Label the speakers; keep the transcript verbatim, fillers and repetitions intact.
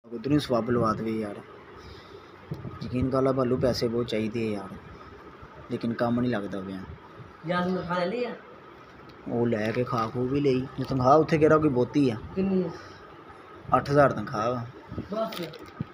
Speaker 1: उधर ही स्वब लवा दे यार, यकीन कर ला भालू पैसे बहुत चाहिए यार, लेकिन कम नहीं लगता पाया। वो लैके खा खू भी ली, तनखाह उत्थे कह कोई बहुती है, अठ हज़ार तनखाह।